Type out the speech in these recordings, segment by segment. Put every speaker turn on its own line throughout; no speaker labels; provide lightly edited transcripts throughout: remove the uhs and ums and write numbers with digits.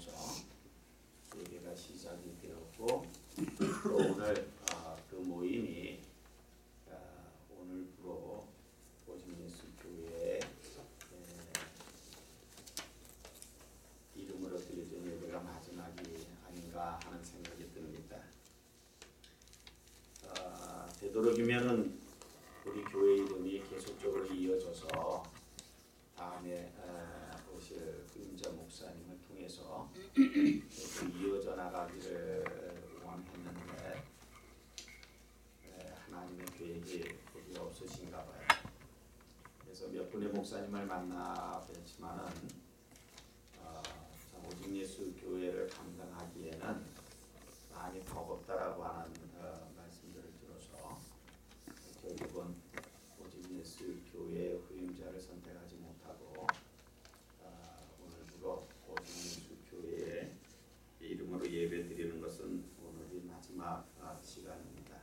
통해서 예배가 시작이 되었고 또 오늘 그 모임이 오늘부로 오직예수교회 이름으로 드려진 예배가 마지막이 아닌가 하는 생각이 듭니다. 되도록이면은 우리 교회 이름이 계속적으로 이어져서 다음에 오실 후임자 목사님을 통해서 이어져 나가기를 원했는데 하나님의 계획이 거기 없으신가 봐요. 그래서 몇 분의 목사님을 만나 뵀지만은 오직예수 교회를 감당하기에는 많이 버겁다라고 하는 말씀들을 들어서 결국은 오직예수 교회의 후임자를 선택하지 못하고 오늘부로 오직예수 교회의 이름으로 예배드리는 것은 오늘이 마지막 시간입니다.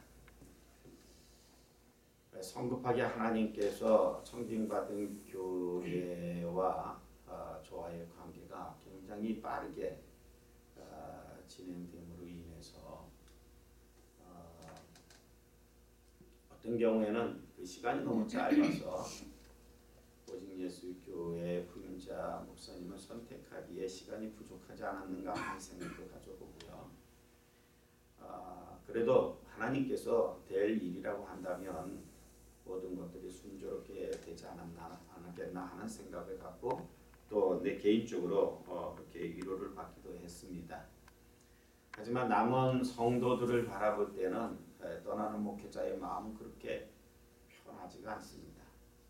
성급하게 하나님께서 청징받은 교회와 저와의 관계가 굉장히 빠르게 진행됨으로 인해서 어떤 경우에는 그 시간이 너무 짧아서 오직예수 교회 후임자 목사님을 선택하기에 시간이 부족하지 않았는가 하는 생각도 가져보고요. 그래도 하나님께서 될 일이라고 한다면 모든 것들이 순조롭게 되지 않았겠나 하는 생각을 갖고 또 내 개인적으로 그렇게 위로를 받기도 했습니다. 하지만 남은 성도들을 바라볼 때는 떠나는 목회자의 마음은 그렇게 편하지가 않습니다.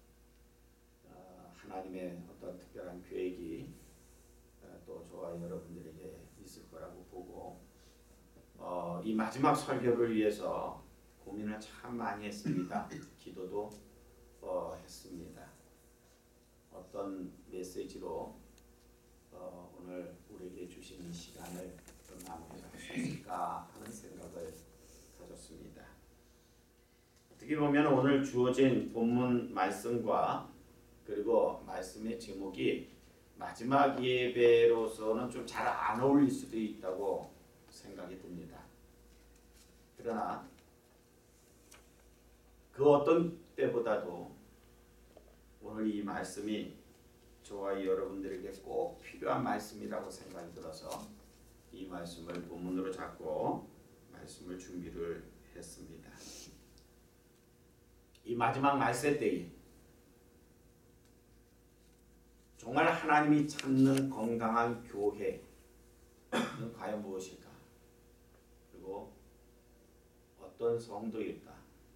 하나님의 어떤 특별한 계획이 또 저와 여러분들에게 있을 거라고 보고 이 마지막 설교를 위해서 고민을 참 많이 했습니다. 기도도 했습니다. 어떤 메시지로 오늘 우리에게 주신 이 시간을 마무리할 수 있을까 하는 생각을 가졌습니다. 어떻게 보면 오늘 주어진 본문 말씀과 그리고 말씀의 제목이 마지막 예배로서는 좀 잘 안 어울릴 수도 있다고 생각이 듭니다. 그러나 그 어떤 때보다도 오늘 이 말씀이 저와 여러분들에게 꼭 필요한 말씀이라고 생각이 들어서 이 말씀을 본문으로 잡고 말씀을 준비를 했습니다. 이 마지막 말세 때에 정말 하나님이 찾는 건강한 교회는 과연 무엇일까? 그리고 어떤 성도일까?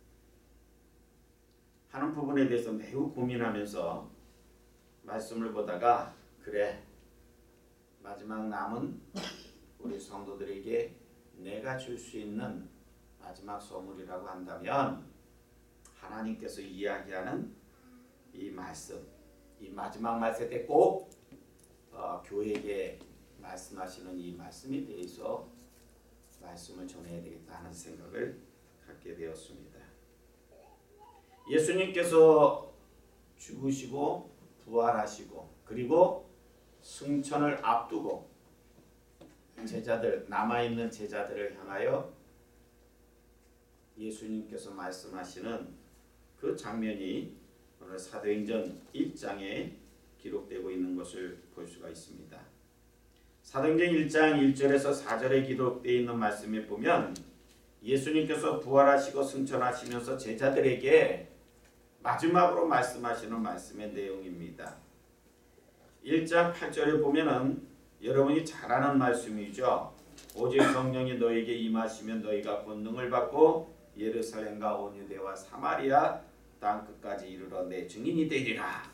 하는 부분에 대해서 매우 고민하면서 말씀을 보다가 그래 마지막 남은 우리 성도들에게 내가 줄 수 있는 마지막 선물이라고 한다면 하나님께서 이야기하는 이 말씀, 이 마지막 말세 때 꼭 교회에게 말씀하시는 이 말씀에 대해서 말씀을 전해야 되겠다 하는 생각을 갖게 되었습니다. 예수님께서 죽으시고 부활하시고 그리고 승천을 앞두고 제자들 남아있는 제자들을 향하여 예수님께서 말씀하시는 그 장면이 오늘 사도행전 1장에 기록되고 있는 것을 볼 수가 있습니다. 사도행전 1장 1절에서 4절에 기록되어 있는 말씀에 보면 예수님께서 부활하시고 승천하시면서 제자들에게 마지막으로 말씀하시는 말씀의 내용입니다. 1장 8절에 보면은 여러분이 잘 아는 말씀이죠. 오직 성령이 너에게 임하시면 너희가 권능을 받고 예루살렘과 온 유대와 사마리아 땅 끝까지 이르러 내 증인이 되리라.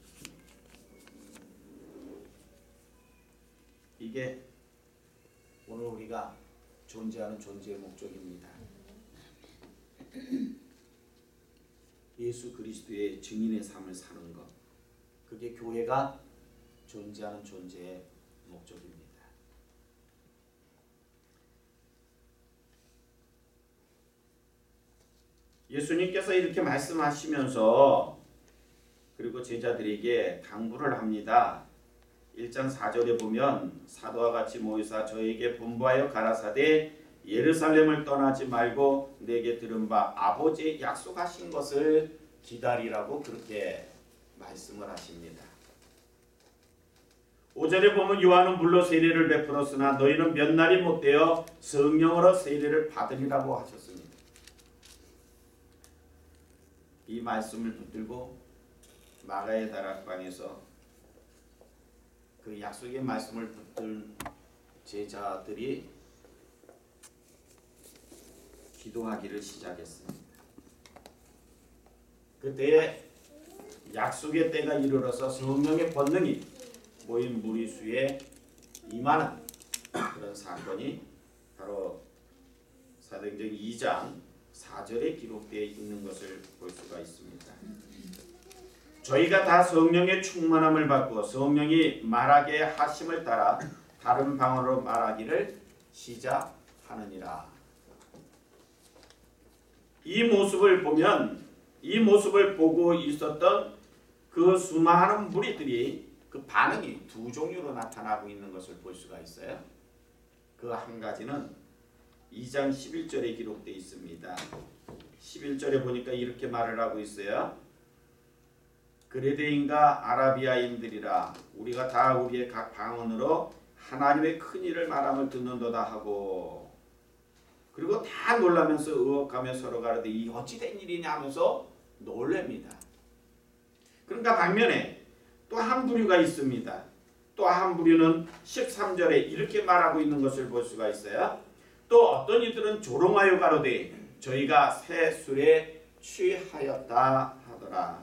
이게 오늘 우리가 존재하는 존재의 목적입니다. 예수 그리스도의 증인의 삶을 사는 것, 그게 교회가 존재하는 존재의 목적입니다. 예수님께서 이렇게 말씀하시면서 그리고 제자들에게 당부를 합니다. 1장 4절에 보면 사도와 같이 모이사 저에게 분부하여 가라사대 예루살렘을 떠나지 말고 내게 들은 바 아버지의 약속하신 것을 기다리라고 그렇게 말씀을 하십니다. 5절에 보면 요한은 물로 세례를 베풀었으나 너희는 몇 날이 못되어 성령으로 세례를 받으리라고 하셨습니다. 이 말씀을 붙들고 마가의 다락방에서 그 약속의 말씀을 붙든 제자들이 기도하기를 시작했습니다. 그때에 약속의 때가 이르러서 성령의 권능이 모인 무리수에 임하는 그런 사건이 바로 사도행전 2장 4절에 기록되어 있는 것을 볼 수가 있습니다. 저희가 다 성령의 충만함을 받고 성령이 말하게 하심을 따라 다른 방언으로 말하기를 시작하느니라. 이 모습을 보면 이 모습을 보고 있었던 그 수많은 무리들이 그 반응이 두 종류로 나타나고 있는 것을 볼 수가 있어요. 그 한 가지는 2장 11절에 기록되어 있습니다. 11절에 보니까 이렇게 말을 하고 있어요. 그레데인과 아라비아인들이라 우리가 다 우리의 각 방언으로 하나님의 큰 일을 말함을 듣는도다 하고, 그리고 다 놀라면서 의혹하며 서로 가로되 이 어찌 된 일이냐 하면서 놀랍니다. 그러니까 반면에 또 한 부류가 있습니다. 또 한 부류는 13절에 이렇게 말하고 있는 것을 볼 수가 있어요. 또 어떤 이들은 조롱하여 가로되 저희가 새 술에 취하였다 하더라.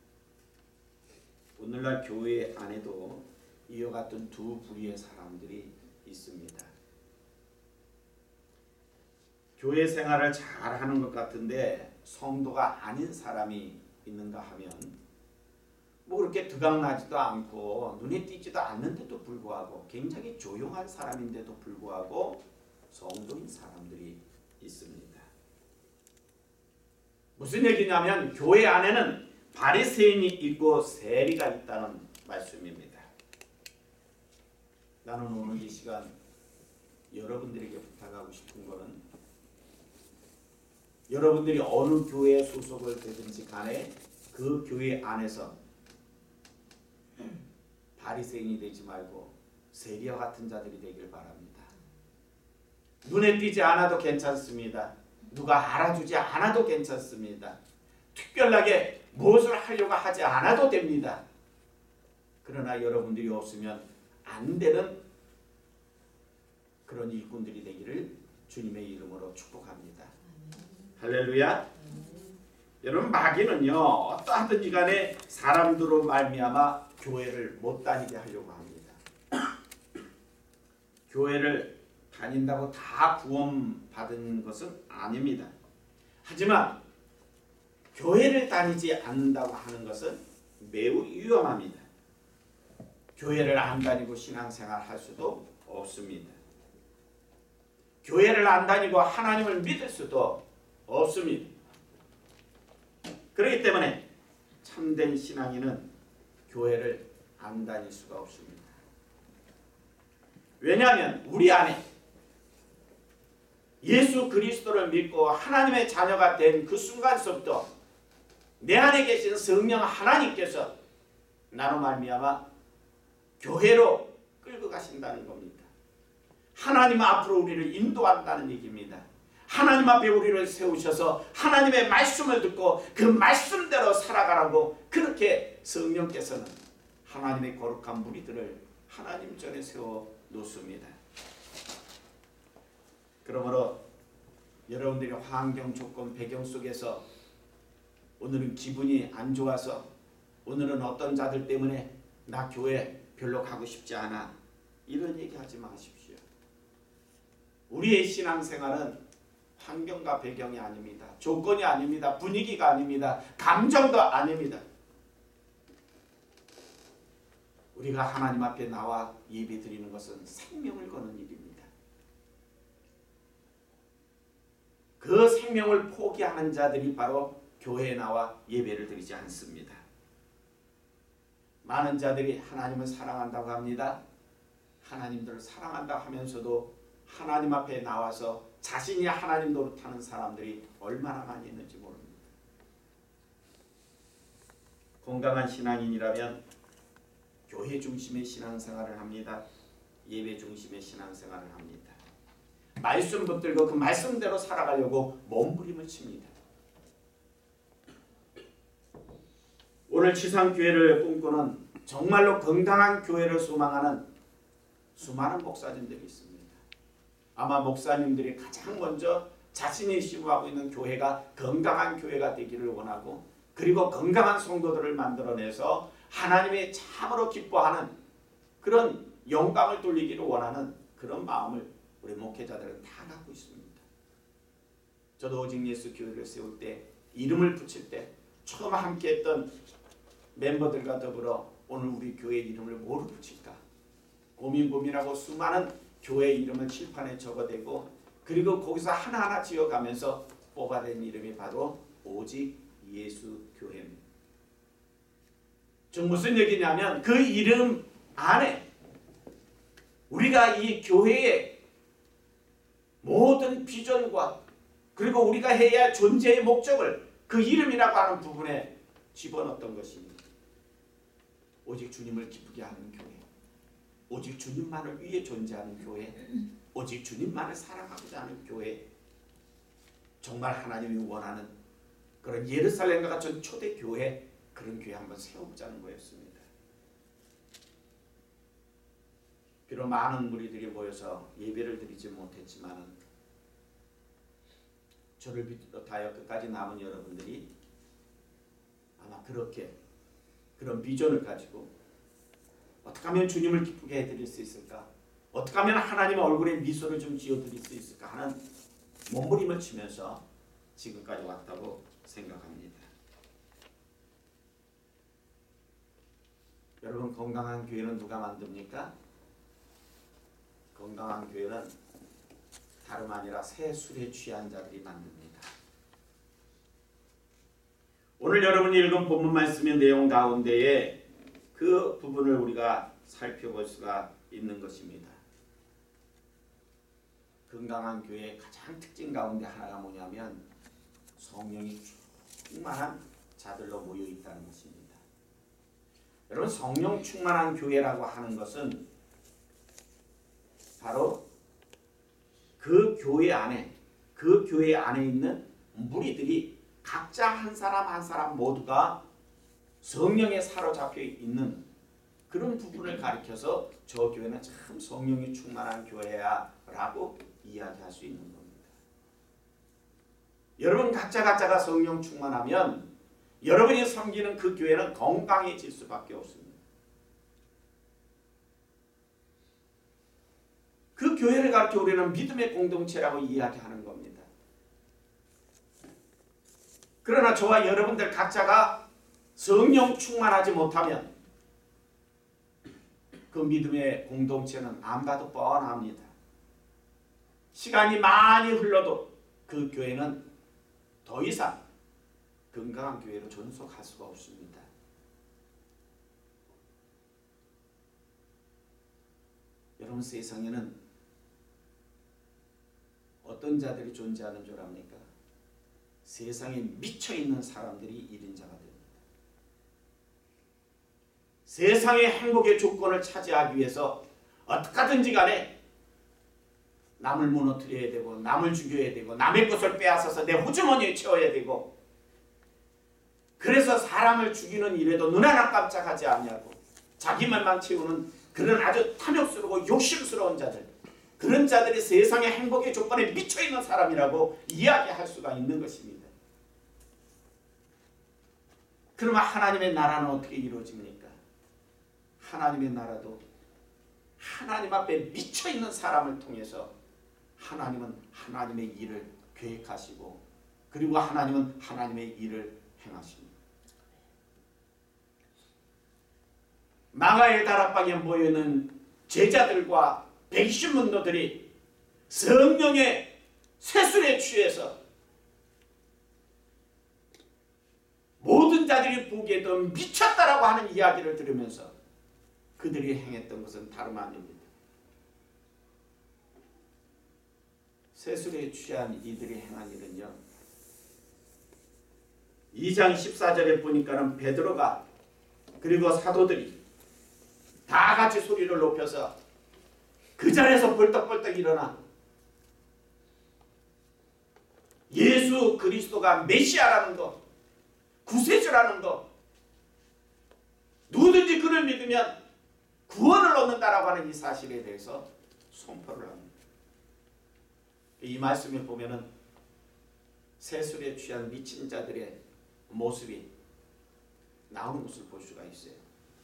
오늘날 교회 안에도 이와 같은 두 부류의 사람들이 있습니다. 교회 생활을 잘하는 것 같은데 성도가 아닌 사람이 있는가 하면 뭐 그렇게 드각나지도 않고 눈에 띄지도 않는데도 불구하고 굉장히 조용한 사람인데도 불구하고 성도인 사람들이 있습니다. 무슨 얘기냐면 교회 안에는 바리새인이 있고 세리가 있다는 말씀입니다. 나는 오늘 이 시간 여러분들에게 부탁하고 싶은 것은 여러분들이 어느 교회에 소속을 되든지 간에 그 교회 안에서 바리새인이 되지 말고 세리와 같은 자들이 되길 바랍니다. 눈에 띄지 않아도 괜찮습니다. 누가 알아주지 않아도 괜찮습니다. 특별하게 무엇을 하려고 하지 않아도 됩니다. 그러나 여러분들이 없으면 안 되는 그런 일꾼들이 되기를 주님의 이름으로 축복합니다. 할렐루야. 여러분 마귀는요 어떠하든지 간에 사람들로 말미암아 교회를 못 다니게 하려고 합니다. 교회를 다닌다고 다 구원받은 것은 아닙니다. 하지만 교회를 다니지 않는다고 하는 것은 매우 위험합니다. 교회를 안 다니고 신앙생활 할 수도 없습니다. 교회를 안 다니고 하나님을 믿을 수도 없습니다. 그렇기 때문에 참된 신앙인은 교회를 안 다닐 수가 없습니다. 왜냐하면 우리 안에 예수 그리스도를 믿고 하나님의 자녀가 된 그 순간서부터 내 안에 계신 성령 하나님께서 나로 말미암아 교회로 끌고 가신다는 겁니다. 하나님 앞으로 우리를 인도한다는 얘기입니다. 하나님 앞에 우리를 세우셔서 하나님의 말씀을 듣고 그 말씀대로 살아가라고 그렇게 성령께서는 하나님의 거룩한 무리들을 하나님 전에 세워 놓습니다. 그러므로 여러분들이 환경, 조건, 배경 속에서 오늘은 기분이 안 좋아서 오늘은 어떤 자들 때문에 나 교회 별로 가고 싶지 않아 이런 얘기하지 마십시오. 우리의 신앙생활은 환경과 배경이 아닙니다. 조건이 아닙니다. 분위기가 아닙니다. 감정도 아닙니다. 우리가 하나님 앞에 나와 예배 드리는 것은 생명을 거는 일입니다. 그 생명을 포기하는 자들이 바로 교회에 나와 예배를 드리지 않습니다. 많은 자들이 하나님을 사랑한다고 합니다. 하나님들을 사랑한다 하면서도 하나님 앞에 나와서 자신이 하나님 노릇하는 사람들이 얼마나 많이 있는지 모릅니다. 건강한 신앙인이라면 교회 중심의 신앙생활을 합니다. 예배 중심의 신앙생활을 합니다. 말씀 붙들고 그 말씀대로 살아가려고 몸부림을 칩니다. 오늘 지상교회를 꿈꾸는 정말로 건강한 교회를 소망하는 수많은 목사님들이 있습니다. 아마 목사님들이 가장 먼저 자신이 시구하고 있는 교회가 건강한 교회가 되기를 원하고, 그리고 건강한 성도들을 만들어내서 하나님의 참으로 기뻐하는 그런 영광을 돌리기를 원하는 그런 마음을 우리 목회자들은 다 갖고 있습니다. 저도 오직 예수 교회를 세울 때, 이름을 붙일 때 처음 함께했던 멤버들과 더불어 오늘 우리 교회 이름을 뭐로 붙일까 고민하고 수많은 교회 이름을 칠판에 적어대고, 그리고 거기서 하나하나 지어가면서 뽑아낸 이름이 바로 오직 예수 교회입니다. 즉 무슨 얘기냐면 그 이름 안에 우리가 이 교회의 모든 비전과 그리고 우리가 해야 할 존재의 목적을 그 이름이라고 하는 부분에 집어넣었던 것입니다. 오직 주님을 기쁘게 하는 교회, 오직 주님만을 위해 존재하는 교회, 오직 주님만을 사랑하고자 하는 교회, 정말 하나님이 원하는 그런 예루살렘과 같은 초대 교회, 그런 교회 한번 세워보자는 거였습니다. 비록 많은 무리들이 모여서 예배를 드리지 못했지만 저를 비롯하여 끝까지 남은 여러분들이 아마 그렇게 그런 비전을 가지고 어떻게 하면 주님을 기쁘게 해드릴 수 있을까, 어떻게 하면 하나님의 얼굴에 미소를 좀 지어드릴 수 있을까 하는 몸부림을 치면서 지금까지 왔다고 생각합니다. 여러분, 건강한 교회는 누가 만듭니까? 건강한 교회는 다름 아니라 새 술에 취한 자들이 만듭니다. 오늘 여러분이 읽은 본문 말씀의 내용 가운데에 그 부분을 우리가 살펴볼 수가 있는 것입니다. 건강한 교회의 가장 특징 가운데 하나가 뭐냐면 성령이 충만한 자들로 모여 있다는 것입니다. 여러분, 성령 충만한 교회라고 하는 것은 바로 그 교회 안에 있는 무리들이 각자 한 사람 한 사람 모두가 성령에 사로잡혀 있는 그런 부분을 가리켜서 저 교회는 참 성령이 충만한 교회야 라고 이야기할 수 있는 겁니다. 여러분 각자가 성령 충만하면 여러분이 섬기는 그 교회는 건강해질 수밖에 없습니다. 그 교회를 가르쳐 우리는 믿음의 공동체라고 이야기하는 겁니다. 그러나 저와 여러분들 각자가 성령 충만하지 못하면 그 믿음의 공동체는 안 봐도 뻔합니다. 시간이 많이 흘러도 그 교회는 더 이상 건강한 교회로 존속할 수가 없습니다. 여러분, 세상에는 어떤 자들이 존재하는 줄 압니까? 세상에 미쳐있는 사람들이 1인자가 됩니다. 세상의 행복의 조건을 차지하기 위해서 어떻게든지 간에 남을 무너뜨려야 되고 남을 죽여야 되고 남의 것을 빼앗아서 내 호주머니에 채워야 되고, 그래서 사람을 죽이는 일에도 눈 하나 깜짝하지 않냐고 자기만만 채우는 그런 아주 탐욕스러워 욕심스러운 자들, 그런 자들이 세상의 행복의 조건에 미쳐있는 사람이라고 이야기할 수가 있는 것입니다. 그러면 하나님의 나라는 어떻게 이루어집니까? 하나님의 나라도 하나님 앞에 미쳐있는 사람을 통해서 하나님은 하나님의 일을 계획하시고, 그리고 하나님은 하나님의 일을 행하십니다. 마가의 다락방에 모여있는 제자들과 백신문도들이 성령의 쇠술에 취해서 모든 자들이 사람들이 보기에도 미쳤다라고 하는 이야기를 들으면서 그들이 행했던 것은 다름 아닙니다. 세술에 취한 이들이 행한 일은요, 2장 14절에 보니까는 베드로가 그리고 사도들이 다 같이 소리를 높여서 그 자리에서 벌떡벌떡 일어나 예수 그리스도가 메시아라는 것, 구세주라는 것, 누구든지 그를 믿으면 구원을 얻는다라고 하는 이 사실에 대해서 선포를 합니다. 이 말씀에 보면은 세술에 취한 미친 자들의 모습이 나오는 것을 볼 수가 있어요.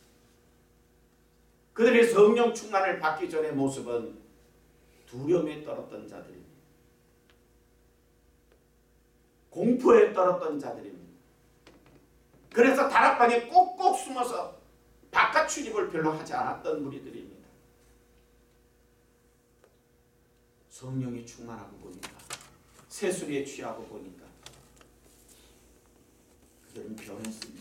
그들의 성령 충만을 받기 전의 모습은 두려움에 떨었던 자들입니다. 공포에 떨었던 자들입니다. 그래서 다락방에 꼭꼭 숨어서 바깥 출입을 별로 하지 않았던 무리들입니다. 성령이 충만하고 보니까, 세술에 취하고 보니까 그들은 변했습니다.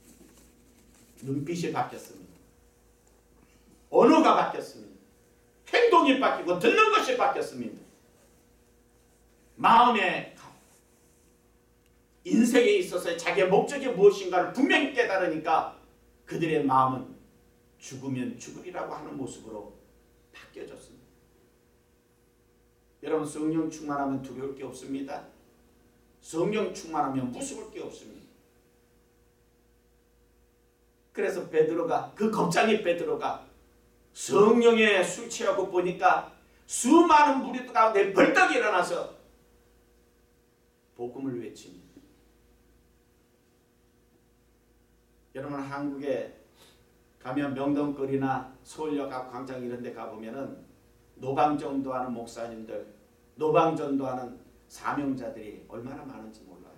눈빛이 바뀌었습니다. 언어가 바뀌었습니다. 행동이 바뀌고 듣는 것이 바뀌었습니다. 마음에, 인생에 있어서 자기의 목적이 무엇인가를 분명히 깨달으니까 그들의 마음은 죽으면 죽으리라고 하는 모습으로 바뀌어졌습니다. 여러분, 성령 충만하면 두려울 게 없습니다. 성령 충만하면 무서울 게 없습니다. 그래서 베드로가, 그 겁쟁이 베드로가 성령에 술 취하고 보니까 수많은 무리들 가운데 벌떡 일어나서 복음을 외칩니다. 여러분, 한국에 가면 명동거리나 서울역 앞 광장 이런 데 가보면은 노방전도하는 목사님들, 노방전도하는 사명자들이 얼마나 많은지 몰라요.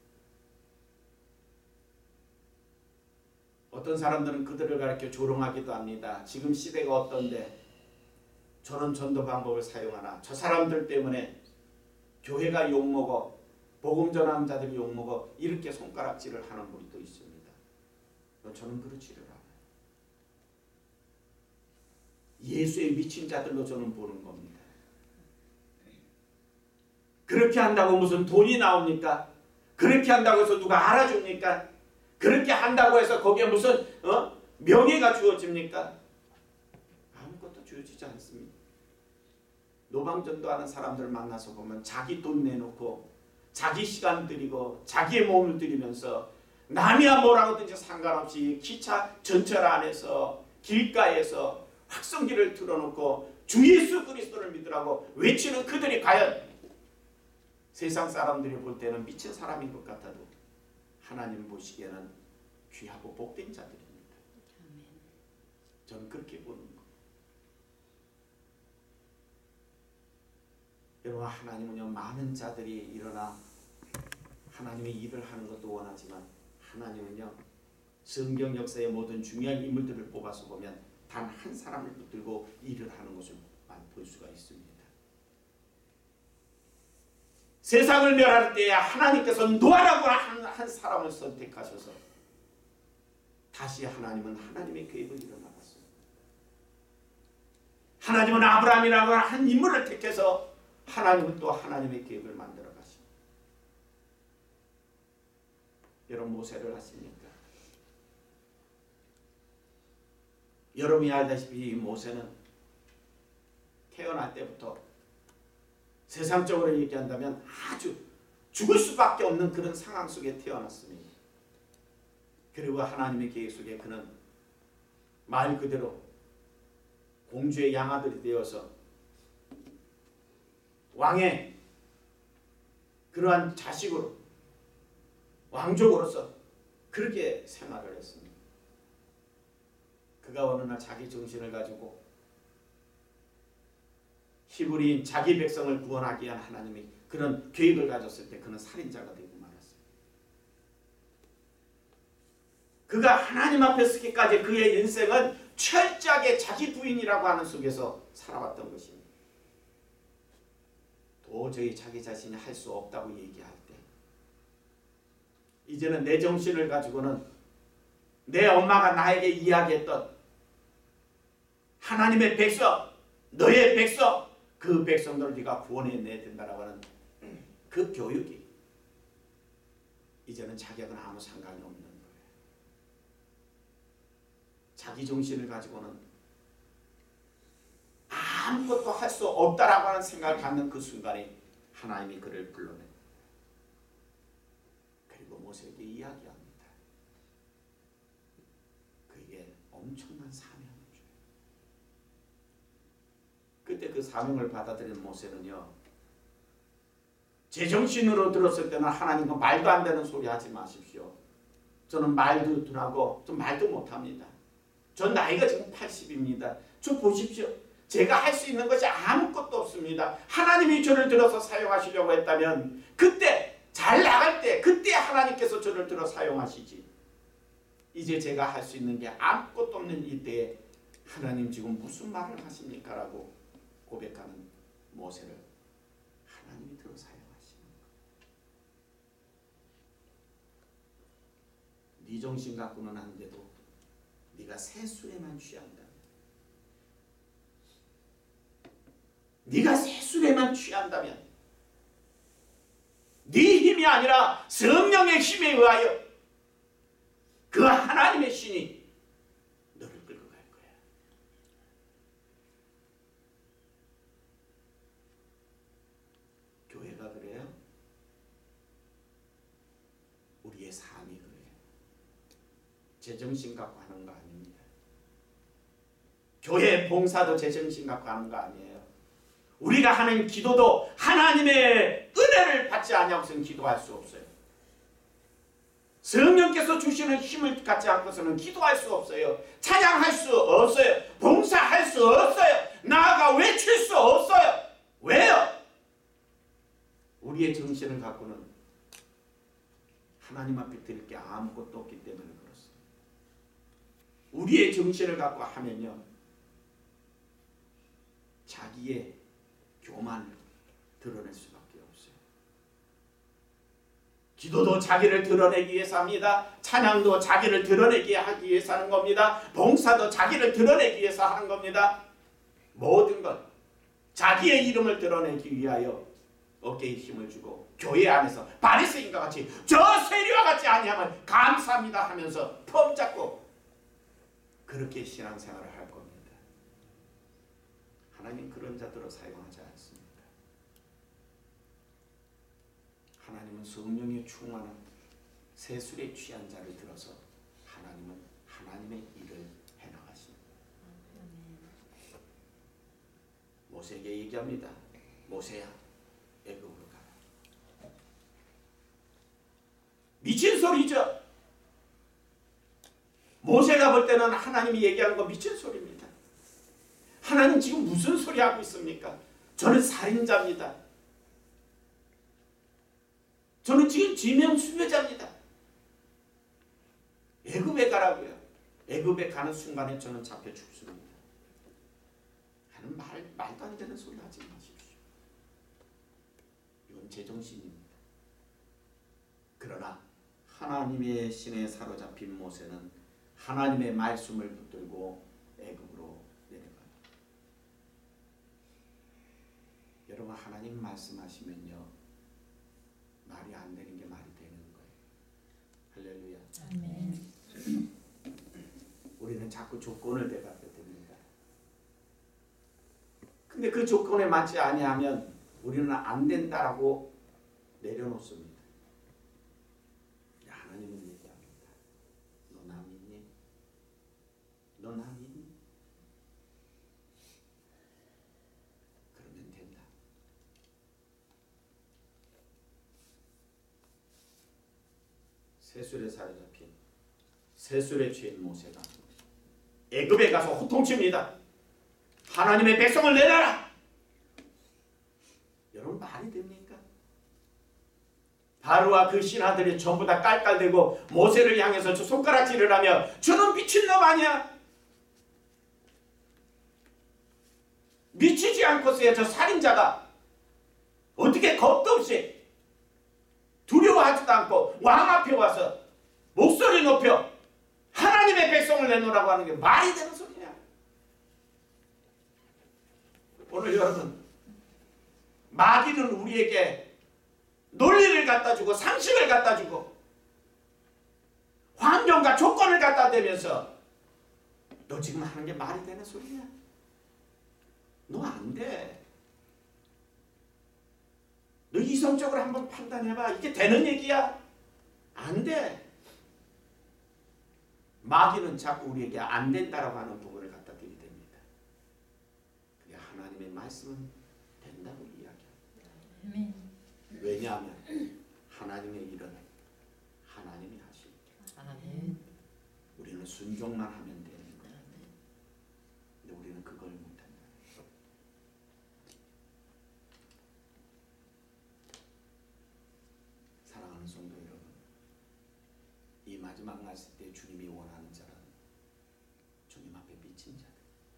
어떤 사람들은 그들을 가르쳐 조롱하기도 합니다. 지금 시대가 어떤데 저런 전도 방법을 사용하나, 저 사람들 때문에 교회가 욕먹어, 복음 전하는 자들이 욕먹어, 이렇게 손가락질을 하는 분도 있습니다. 저는 그렇지를 않아요. 예수의 미친 자들로 저는 보는 겁니다. 그렇게 한다고 무슨 돈이 나옵니까? 그렇게 한다고 해서 누가 알아줍니까? 그렇게 한다고 해서 거기에 무슨 명예가 주어집니까? 아무것도 주어지지 않습니다. 노방전도하는 사람들 만나서 보면 자기 돈 내놓고 자기 시간 들이고 자기의 몸을 들이면서 남이야 뭐라고든지 상관없이 기차 전철 안에서 길가에서 확성기를 틀어놓고 주 예수 그리스도를 믿으라고 외치는 그들이 과연 세상 사람들이 볼 때는 미친 사람인 것 같아도 하나님 보시기에는 귀하고 복된 자들입니다. 저는 그렇게 보는 거예요. 여러분, 하나님은요, 많은 자들이 일어나 하나님의 일을 하는 것도 원하지만 하나님은요, 성경 역사의 모든 중요한 인물들을 뽑아서 보면 단 한 사람을 붙들고 일을 하는 것을 볼 수가 있습니다. 세상을 멸할 때에 하나님께서 노아라고 한 사람을 선택하셔서 다시 하나님은 하나님의 계획을 일어나갔어요. 하나님은 아브라함이라고 한 인물을 택해서 하나님은 또 하나님의 계획을 만들어 가십니다. 여러분, 모세를 아십니까? 여러분이 알다시피 모세는 태어날 때부터 세상적으로 얘기한다면 아주 죽을 수밖에 없는 그런 상황 속에 태어났습니다. 그리고 하나님의 계획 속에 그는 말 그대로 공주의 양아들이 되어서 왕의 그러한 자식으로 왕족으로서 그렇게 생활을 했습니다. 그가 어느 날 자기 정신을 가지고 히브리인 자기 백성을 구원하기 위한 하나님이 그런 계획을 가졌을 때 그는 살인자가 되고 말았어요. 그가 하나님 앞에 서기까지 그의 인생은 철저하게 자기 부인이라고 하는 속에서 살아왔던 것입니다. 도저히 자기 자신이 할 수 없다고 얘기할 때 이제는 내 정신을 가지고는
내 엄마가 나에게 이야기했던 하나님의 백성, 너의 백성, 그 백성들을 네가 구원해내야 된다라고 하는 그 교육이 이제는 자기하고는 아무 상관이 없는 거예요. 자기 정신을 가지고는 아무것도 할 수 없다라고 하는 생각을 갖는 그 순간에 하나님이 그를 불러내. 그리고 모세에게 이야기합니다. 그에게 엄청난 사명을 줘요. 그때 그 사명을 받아들인 모세는요, 제정신으로 들었을 때는 하나님과 말도 안 되는 소리 하지 마십시오. 저는 말도 둔하고 좀 말도 못합니다. 전 나이가 지금 80입니다. 저 보십시오. 제가 할 수 있는 것이 아무것도 없습니다. 하나님이 저를 들어서 사용하시려고 했다면 그때 잘 나갈 때 그때 하나님께서 저를 들어 사용하시지. 이제 제가 할 수 있는 게 아무것도 없는 이때에 하나님 지금 무슨 말을 하십니까? 라고 고백하는 모세를 하나님이 들어 사용하시는 거예요. 네 정신 갖고는 안 돼도 네가 세술에만 취한다. 네가 세술에만 취한다면 네 힘이 아니라 성령의 힘에 의하여 그 하나님의 신이 너를 끌고 갈 거야. 교회가 그래요? 우리의 삶이 그래요. 제정신 갖고 하는 거 아닙니다. 교회 봉사도 제정신 갖고 하는 거 아니에요. 우리가 하는 기도도 하나님의 은혜를 받지 아니하고서는 기도할 수 없어요. 성령께서 주시는 힘을 갖지 않고서는 기도할 수 없어요. 찬양할 수 없어요. 봉사할 수 없어요. 나아가 외칠 수 없어요. 왜요? 우리의 정신을 갖고는 하나님 앞에 드릴 게 아무것도 없기 때문에 그렇습니다. 우리의 정신을 갖고 하면요, 자기의 교만을 드러낼 수밖에 없어요. 기도도 자기를 드러내기 위해서 합니다. 찬양도 자기를 드러내기 하기 위해서 하는 겁니다. 봉사도 자기를 드러내기 위해서 하는 겁니다. 모든 것 자기의 이름을 드러내기 위하여 어깨에 힘을 주고 교회 안에서 바리새인과 같이 저 세리와 같이 아니하면 감사합니다 하면서 폼 잡고 그렇게 신앙생활을 할 겁니다. 하나님 그런 자들을 사용하지 않습니다. 하나님은 성령에 충만한 세술에 취한 자를 들어서 하나님은 하나님의 일을 해나가십니다. 모세에게 얘기합니다. 모세야, 애굽으로 가라. 미친 소리죠. 모세가 볼 때는 하나님이 얘기하는 거 미친 소리입니다. 하나님 지금 무슨 소리 하고 있습니까? 저는 살인자입니다. 저는 지금 지명 수배자입니다. 애굽에 가라고요. 애굽에 가는 순간에 저는 잡혀 죽습니다. 하는 말도 안 되는 소리 하지 마십시오. 이건 제정신입니다. 그러나 하나님의 신에 사로잡힌 모세는 하나님의 말씀을 붙들고 애굽으로 내려가요. 여러분, 하나님 말씀하시면요, 말이 안 되는 게 말이 되는 거예요. 할렐루야.
아멘.
우리는 자꾸 조건을 대답해 듭니다. 근데 그 조건에 맞지 아니하면 우리는 안 된다라고 내려놓습니다. 하나님은 얘기합니다. 너 나 믿니? 너 나 믿니? 그러면 된다. 세술에 사로잡힌 세술에 취한 모세가 애굽에 가서 호통칩니다. 하나님의 백성을 내놔라. 여러분, 말이 됩니까? 바로와 그 신하들이 전부 다 깔깔대고 모세를 향해서 저 손가락질을 하며 저는 미친놈 아니야? 미치지 않고서야 저 살인자가 어떻게 겁도 없이 두려워하지도 않고 왕 앞에 와서 목소리 높여 하나님의 백성을 내놓으라고 하는 게 말이 되는 소리냐? 오늘 여러분, 마귀는 우리에게 논리를 갖다 주고 상식을 갖다 주고 환경과 조건을 갖다 대면서 너 지금 하는 게 말이 되는 소리냐? 너 안 돼. 너 이성적으로 한번 판단해봐. 이게 되는 얘기야? 안 돼. 마귀는 자꾸 우리에게 안 된다라고 하는 부분을 갖다 들이댑니다. 그래, 하나님의 말씀은 된다고 이야기합니다. 왜냐하면 하나님의 일은 하나님이 하십니다. 우리는 순종만 하면 되는 거예요. 근데 우리는 그걸 못한다. 사랑하는 성도 여러분, 이 마지막 날씨 때 주님이 원하는 자는 주님 앞에 미친 자들.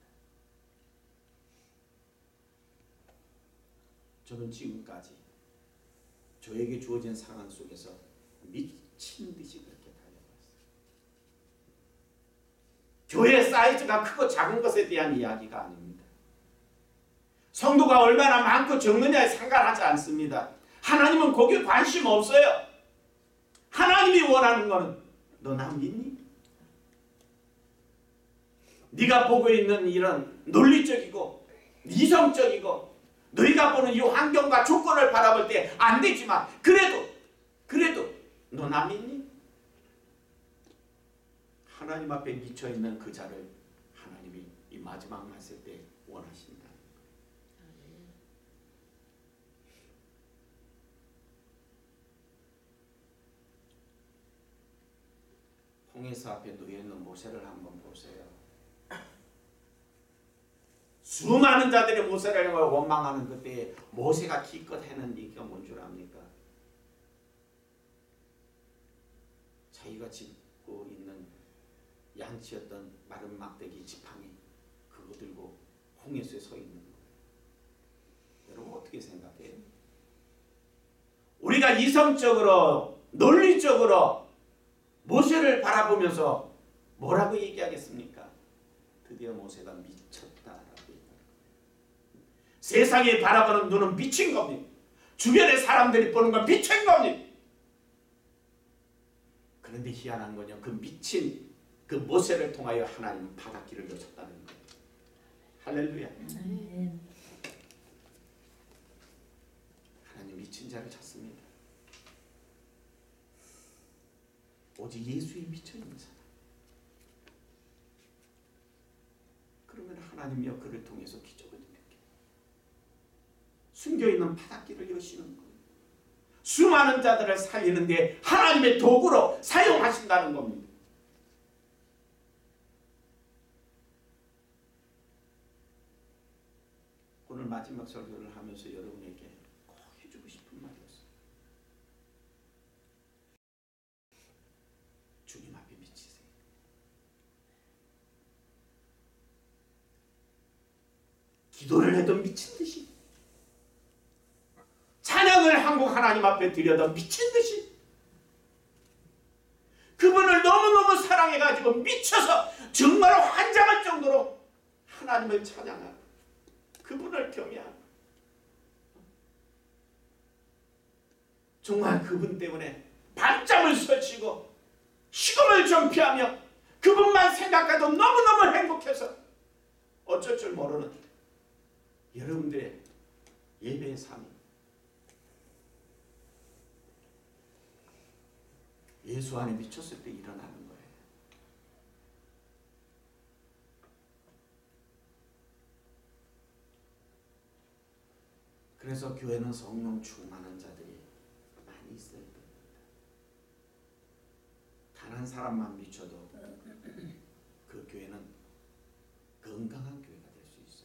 저는 지금까지 저에게 주어진 상황 속에서 미친 듯이 그렇게 달려갔어요. 교회 사이즈가 크고 작은 것에 대한 이야기가 아닙니다. 성도가 얼마나 많고 적느냐에 상관하지 않습니다. 하나님은 거기에 관심 없어요. 하나님이 원하는 거는 너 나 믿니? 네가 보고 있는 이런 논리적이고 이성적이고 너희가 보는 이 환경과 조건을 바라볼 때 안 되지만 그래도 너 나 믿니? 하나님 앞에 미쳐 있는 그 자를 하나님이 이 마지막 말씀 때 원하신다. 홍해서 앞에 놓여 있는 모세를 한번 보세요. 수많은 자들이 모세를 원망하는 그때 모세가 기껏 해낸 얘기가 뭔 줄 압니까? 자기가 짚고 있는 양치였던 마른 막대기 지팡이 그거 들고 홍해수에 서 있는 거예요. 여러분 어떻게 생각해요? 우리가 이성적으로 논리적으로 모세를 바라보면서 뭐라고 얘기하겠습니까? 드디어 모세가 미쳤다라고 얘기합니다. 세상이 바라보는 눈은 미친 겁니다. 주변의 사람들이 보는 건 미친 겁니다. 그런데 희한한 건요, 그 미친 그 모세를 통하여 하나님은 바닷길을 여셨다는 거예요. 할렐루야. 하나님 미친 자를 찾습니다. 오직 예수에 미쳐있는 사람. 그러면 하나님이여 그를 통해서 기적을 일으켜 숨겨있는 바닷길을 여시는 거예요. 수많은 자들을 살리는데 하나님의 도구로 사용하신다는 겁니다. 오늘 마지막 설교를 하면서 여러분에게 꼭 해주고 싶은 말이었어요. 주님 앞에 미치세요. 기도를 해도 미친 듯이, 찬양을 한국 하나님 앞에 드려도 미친 듯이, 그분을 너무너무 사랑해가지고 미쳐서 정말 환장할 정도로 하나님을 찬양하고 그분을 경외하고 정말 그분 때문에 밤잠을 설치고 식음을 전폐하며 그분만 생각해도 너무너무 행복해서 어쩔 줄 모르는 여러분들의 예배의 삶이 예수 안에 미쳤을 때 일어나는 거예요. 그래서 교회는 성령 충만한 자들이 많이 있어야 됩니다. 단 한 사람만 미쳐도 그 교회는 건강한 교회가 될 수 있어요.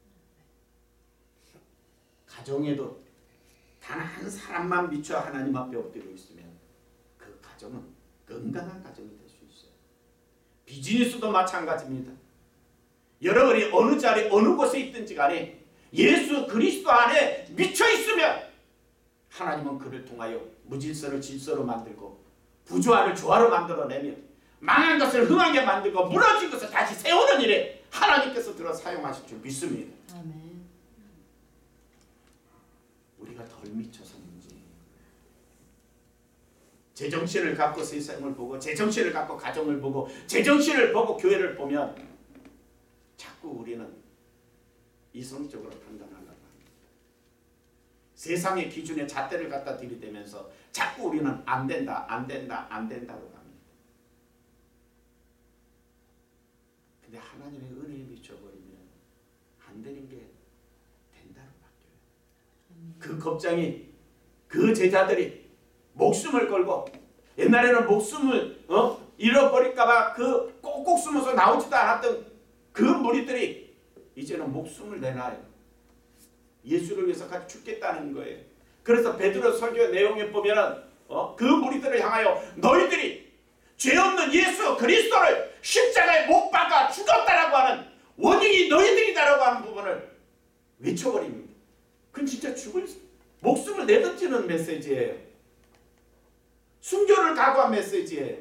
가정에도 단 한 사람만 미쳐 하나님 앞에 엎드려 있으면 그 가정은 건강한 가정이 될 수 있어요. 비즈니스도 마찬가지입니다. 여러분이 어느 자리 어느 곳에 있든지 간에 예수 그리스도 안에 미쳐 있으면 하나님은 그를 통하여 무질서를 질서로 만들고 부조화를 조화로 만들어내며 망한 것을 흥하게 만들고 무너진 것을 다시 세우는 일에 하나님께서 들어 사용하실 줄 믿습니다.
아멘.
우리가 덜 미쳐서인지 제정신을 갖고 세상을 보고 제정신을 갖고 가정을 보고 제정신을 보고 교회를 보면 자꾸 우리는 이성적으로 판단하려고 합니다. 세상의 기준에 잣대를 갖다 들이대면서 자꾸 우리는 안 된다 안 된다 안 된다고 합니다. 근데 하나님의 은혜에 비춰버리면 안 되는 게 된다로 바뀌어요. 그 겁장이 그 제자들이 목숨을 걸고 옛날에는 목숨을 잃어버릴까봐 그 꼭꼭 숨어서 나오지도 않았던 그 무리들이 이제는 목숨을 내놔요. 예수를 위해서 같이 죽겠다는 거예요. 그래서 베드로 설교 내용에 보면은 그 무리들을 향하여 너희들이 죄 없는 예수 그리스도를 십자가에 못 박아 죽었다라고 하는 원인이 너희들이다라고 하는 부분을 외쳐버립니다. 그건 진짜 목숨을 내던지는 메시지예요. 순교를 각오한 메시지예요.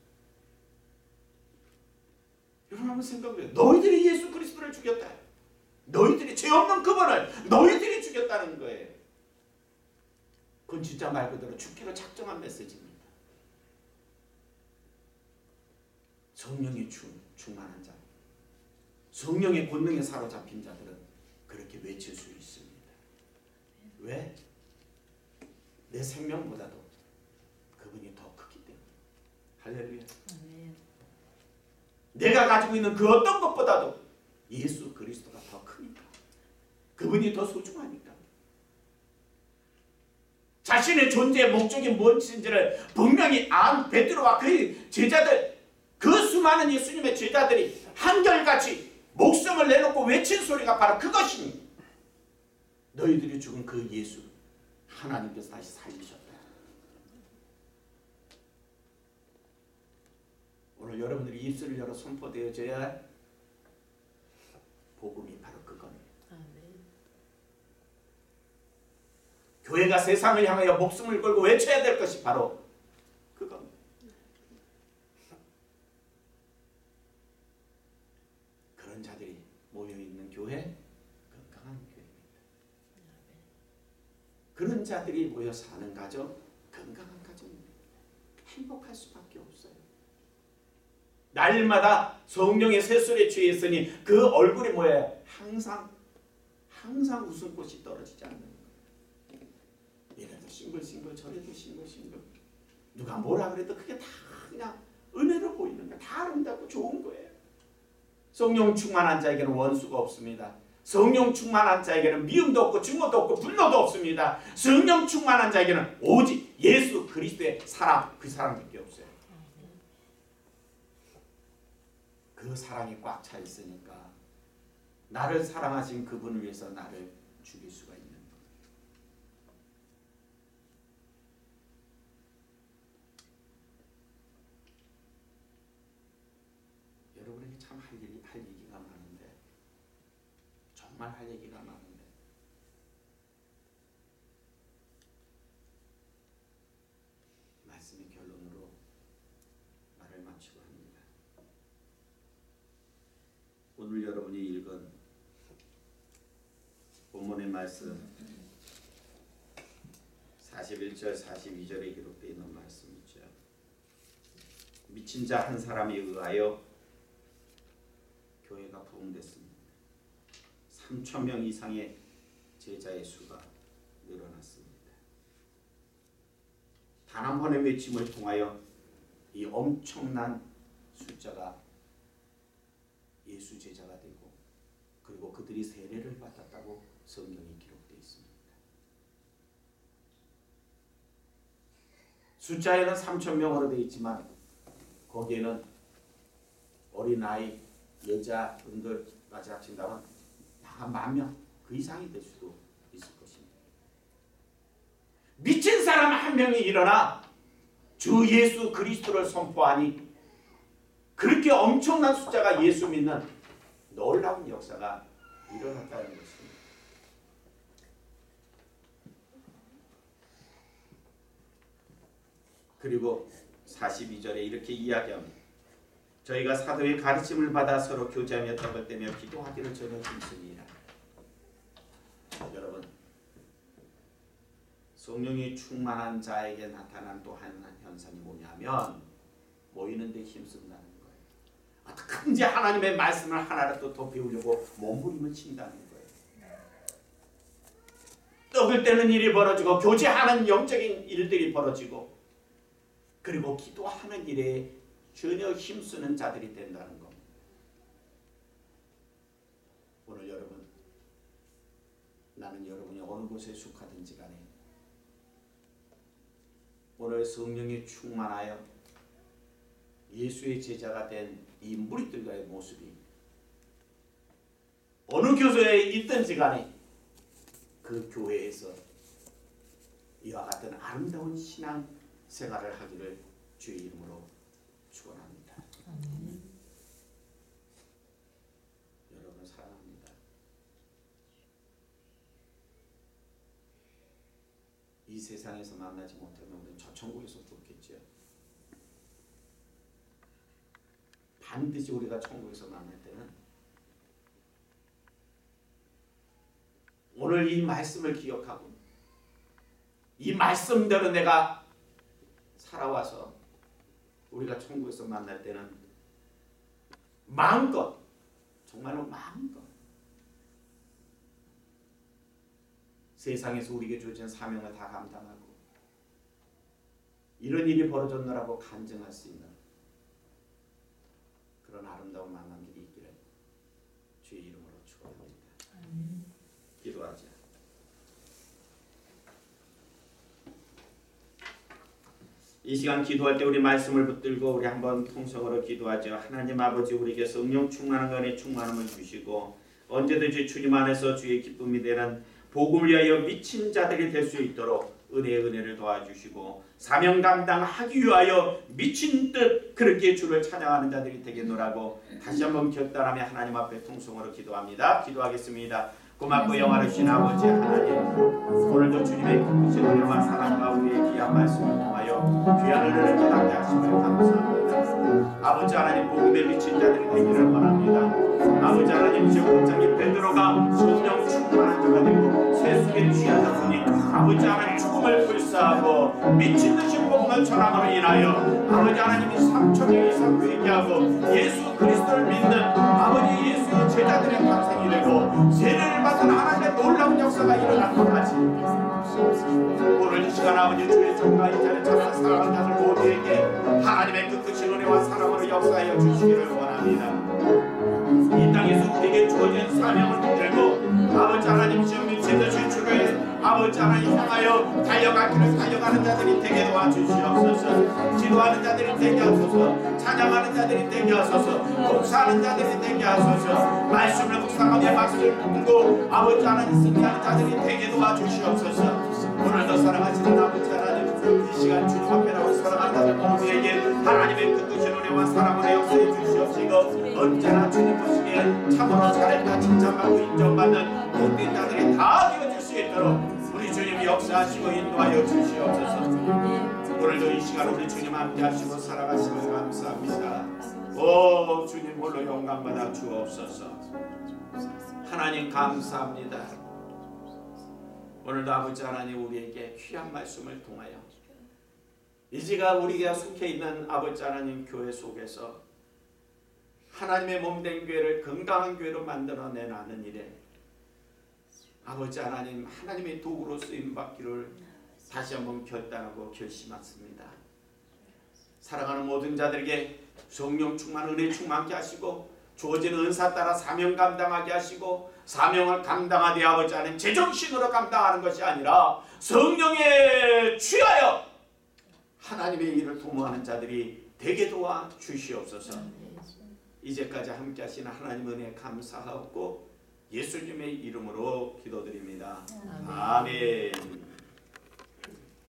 여러분 한번 생각해보세요. 너희들이 예수 그리스도를 죽였다. 너희들이 죄 없는 그분을 너희들이 죽였다는 거예요. 그건 진짜 말 그대로 죽기로 작정한 메시지입니다. 성령의 충만한 자, 성령의 권능에 사로잡힌 자들은 그렇게 외칠 수 있습니다. 왜? 내 생명보다도 그분이 더 크기 때문에. 할렐루야.
아멘.
내가 가지고 있는 그 어떤 것보다도 예수 그리스도가 더 크니까. 그분이 더 소중하니까. 자신의 존재의 목적이 무엇인지를 분명히 안 베드로와 그의 제자들, 그 수많은 예수님의 제자들이 한결같이 목숨을 내놓고 외친 소리가 바로 그것입니다. 너희들이 죽은 그 예수 하나님께서 다시 살리셨다. 오늘 여러분들이 입술을 열어 선포되어져야 할 복음이 바로 그겁니다.
아멘.
교회가 세상을 향하여 목숨을 걸고 외쳐야 될 것이 바로 그겁니다. 그런 자들이 모여있는 교회, 건강한 교회입니다. 그런 자들이 모여 사는 가정, 건강한 가정입니다. 행복할 수밖에 없어요. 날마다 성령의 새술에 취했으니 그 얼굴이 뭐예요? 항상 웃음꽃이 떨어지지 않는 거예요. 이래도 싱글싱글 저래도 싱글싱글. 누가 뭐라 그래도 그게 다 그냥 은혜로 보이는 거예요. 다 아름답고 좋은 거예요. 성령 충만한 자에게는 원수가 없습니다. 성령 충만한 자에게는 미움도 없고 증오도 없고 분노도 없습니다. 성령 충만한 자에게는 오직 예수 그리스도의 사랑, 그 사랑밖에 없어요. 그 사랑이 꽉 차 있으니까 나를 사랑하신 그분을 위해서 나를 죽일 수가 있는 거예요. 여러분에게 참 할 얘기가 많은데, 정말 할 얘기가 많은데, 말씀의 결론으로 말을 마치고 합니다. 오늘 여러분이 읽은 본문의 말씀 41절 42절에 기록되어 있는 말씀이죠. 미친 자 한 사람에 의하여 교회가 부흥됐습니다. 3,000명 이상의 제자의 수가 늘어났습니다. 단 한 번의 외침을 통하여 이 엄청난 숫자가 예수 제자가 되고, 그리고 그들이 세례를 받았다고 성경이 기록되어 있습니다. 숫자에는 3,000명으로 되어 있지만 거기에는 어린아이, 여자 등들까지 합친다면 한 10,000명 그 이상이 될 수도 있을 것입니다. 미친 사람 한 명이 일어나 주 예수 그리스도를 선포하니 그렇게 엄청난 숫자가 예수 믿는 놀라운 역사가 일어났다는 것입니다. 그리고 42절에 이렇게 이야기합니다.
저희가 사도의 가르침을 받아 서로 교제하며 떡을 떼며 기도하기를 전혀 힘쓰니라. 여러분, 성령이 충만한 자에게 나타난 또 한 현상이 뭐냐면 모이는 데 힘쓴다는 거예요. 어떻게든지 하나님의 말씀을 하나라도 더 배우려고 몸부림을 친다는 거예요. 떡을 떼는 일이 벌어지고 교제하는 영적인 일들이 벌어지고 그리고 기도하는 일에 전혀 힘쓰는 자들이 된다는 겁니다. 오늘 여러분, 나는 여러분이 어느 곳에 속하든지 간에 오늘 성령이 충만하여 예수의 제자가 된 이 무리들과의 모습이 어느 교회에 있든지 간에 그 교회에서 이와 같은 아름다운 신앙 생활을 하기를 주의 이름으로 축원합니다. 여러분 사랑합니다. 이 세상에서 만나지 못하면 우리는 저 천국에서 죽겠죠. 반드시 우리가 천국에서 만날 때는 오늘 이 말씀을 기억하고 이 말씀대로 내가 살아와서 우리가 천국에서 만날 때는 마음껏, 정말로 마음껏 세상에서 우리에게 주어진 사명을 다 감당하고 이런 일이 벌어졌노라고 간증할 수 있는 그런 아름다운 만남들이 있기를 주의 이름으로 축원합니다. 기도하자. 이 시간 기도할 때 우리 말씀을 붙들고 우리 한번 통성으로 기도하죠. 하나님 아버지, 우리에게 성령 충만한 은혜 충만함을 주시고 언제든지 주님 안에서 주의 기쁨이 되는 복음을 위하여 미친 자들이 될 수 있도록 은혜를 도와주시고 사명 감당하기 위하여 미친 듯 그렇게 주를 찬양하는 자들이 되겠노라고 다시 한번 결단하며 하나님 앞에 통성으로 기도합니다. 기도하겠습니다. 고맙고 영화로우신 아버지 하나님, 오늘도 주님의 크신 은혜와 사랑과 우리의 귀한 말씀을 통하여 귀한 은혜를 깨닫게 하심을 감사합니다. 아버지 하나님, 복음에 미친 자들이 되기를 원합니다. 아버지 하나님, 지옥장인 베드로가 성령 충만한 자가 되고 세속에 취한 자분이 아버지 하나님 죽음을 불사하고 미친 듯이 복음을 전함으로 인하여 아버지 하나님이 3,000년 이상 회개하고 예수 그리스도를 믿는 아버지 예수의 제자들의 탄생이 되고 세례를 받은 하나님의 놀라운 역사가 일어난 것 같이 오늘 이 시간 아버지 주의 정가 이 자리에 참여한 사랑하는 자들 모두에게 하나님의 그 크신 은혜와 사랑으로 역사하여 주시기를 원합니다. 이 땅에서 우리에게 주어진 사명을 붙들고 아버지 하나님 지금 미친듯이 주를 아버지 하나님 향하여 달려가는 자들이 되게 도와주시옵소서. 기도하는 자들이 되게 하소서. 찬양하는 자들이 되게 하소서. 봉사하는 자들이 되게 하소서. 말씀을 묵상하며 말씀을 붙들고 아버지 하나님 승리하는 자들이 되게 도와주시옵소서. 오늘도 사랑하시는 아버지 하나님, 이 시간 주님 앞에 나와 사랑하는 자들 모두에게 하나님의 그 크신 은혜와 사랑으로 역사해 주시옵시고 언제나 주님 보시기에 참으로 잘했다 칭찬받고 인정받는 모든 자들이 다 되어줄 수 있도록 우리 주님이 역사하시고 인도하여 주시옵소서. 오늘도 이 시간 우리 주님 함께 하시고 살아가시고 감사합니다. 오 주님 홀로 영광받아 주옵소서. 하나님 감사합니다. 오늘도 아버지 하나님 우리에게 귀한 말씀을 통하여 이제가 우리가 속해 있는 아버지 하나님 교회 속에서 하나님의 몸된 교회를 건강한 교회로 만들어내 나는 일에 아버지 하나님 하나님의 도구로 쓰임받기를 다시 한번 결단하고 결심했습니다. 사랑하는 모든 자들에게 성령 충만 은혜 충만케 하시고 주어진 은사 따라 사명 감당하게 하시고 사명을 감당하되 아버지 하나님 제정신으로 감당하는 것이 아니라 성령에 취하여 하나님의 일을 도모하는 자들이 되게 도와 주시옵소서. 이제까지 함께 하시는 하나님 은혜 감사하고 예수님의 이름으로 기도드립니다. 아멘.